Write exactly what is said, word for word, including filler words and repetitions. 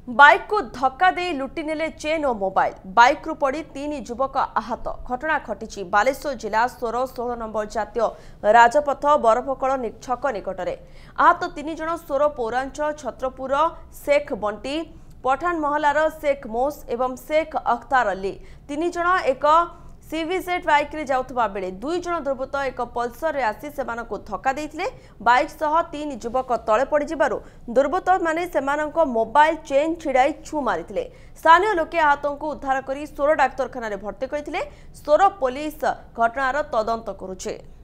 Bike को धक्का दे लुटि नेले चेन और मोबाइल बाइक रु पड़ी तीन युवक आहत घटना घटी बालेश्वर जिला सोर षोह नंबर जातीय राजपथ बरफकल छक निकटरे आहत तीन जन सोर पौरांचल छत्रपुर शेख बंटी पठान महलार शेख मोस एवं शेख अख्तार अली तीन जन एक सीवीजेड बाइक रे जाउथबा बेले दुई जन दुर्बृत्त एक पल्सर रे आसी सेमानकु धक्का देइथिले बाइक सह तीन युवक तळे पड़ी जिबारु दुर्बृत्त माने सेमानक मोबाइल चेन छिड़ाई छु मारिथिले स्थानीय लोके आहतंकु उद्धार करी सोर डाक्तरखाना रे भर्ती करिथिले सोर पुलिस घटनार तदंत करुछे।